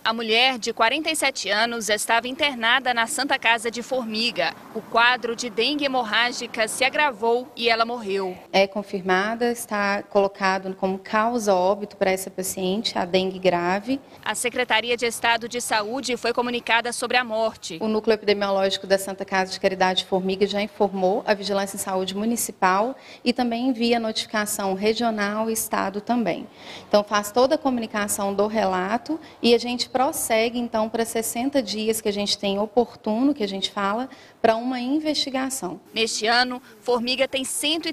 A mulher, de 47 anos, estava internada na Santa Casa de Formiga. O quadro de dengue hemorrágica se agravou e ela morreu. É confirmada, está colocado como causa óbito para essa paciente, a dengue grave. A Secretaria de Estado de Saúde foi comunicada sobre a morte. O Núcleo Epidemiológico da Santa Casa de Caridade de Formiga já informou a Vigilância em Saúde Municipal e também envia notificação regional e Estado também. Então faz toda a comunicação do relato e a gente prossegue então para 60 dias que a gente tem oportuno, que a gente fala, para uma investigação. Neste ano, Formiga tem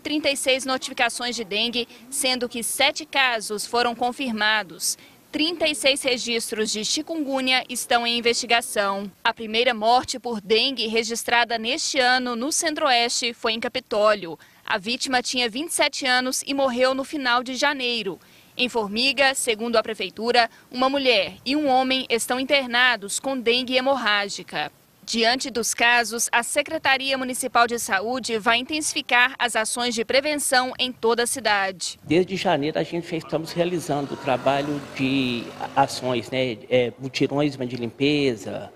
136 notificações de dengue, sendo que 7 casos foram confirmados. 36 registros de chikungunya estão em investigação. A primeira morte por dengue registrada neste ano no Centro-Oeste foi em Capitólio. A vítima tinha 27 anos e morreu no final de janeiro. Em Formiga, segundo a Prefeitura, uma mulher e um homem estão internados com dengue hemorrágica. Diante dos casos, a Secretaria Municipal de Saúde vai intensificar as ações de prevenção em toda a cidade. Desde janeiro a gente já estamos realizando o trabalho de ações, mutirões de limpeza,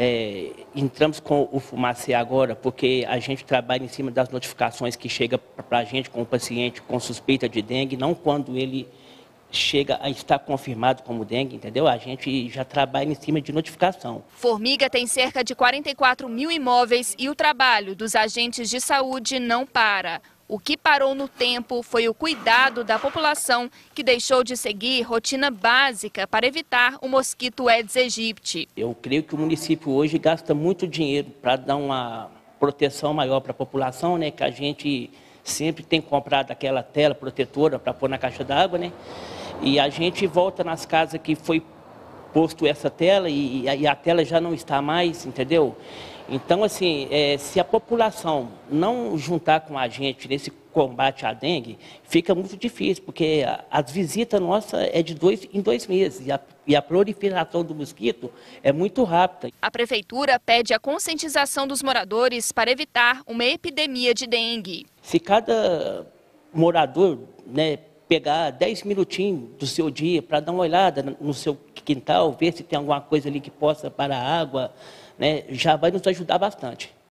entramos com o Fumacê agora porque a gente trabalha em cima das notificações que chegam para a gente com o paciente com suspeita de dengue, não quando ele chega a estar confirmado como dengue, entendeu? A gente já trabalha em cima de notificação. Formiga tem cerca de 44 mil imóveis e o trabalho dos agentes de saúde não para. O que parou no tempo foi o cuidado da população, que deixou de seguir rotina básica para evitar o mosquito Aedes aegypti. Eu creio que o município hoje gasta muito dinheiro para dar uma proteção maior para a população, né? Que a gente sempre tem comprado aquela tela protetora para pôr na caixa d'água, né? E a gente volta nas casas que foi posto essa tela e a tela já não está mais, entendeu? Então, assim, se a população não juntar com a gente nesse combate à dengue, fica muito difícil, porque as visitas nossas é de 2 em 2 meses e a proliferação do mosquito é muito rápida. A Prefeitura pede a conscientização dos moradores para evitar uma epidemia de dengue. Se cada morador, pegar 10 minutinhos do seu dia para dar uma olhada no seu quintal, ver se tem alguma coisa ali que possa parar a água, já vai nos ajudar bastante.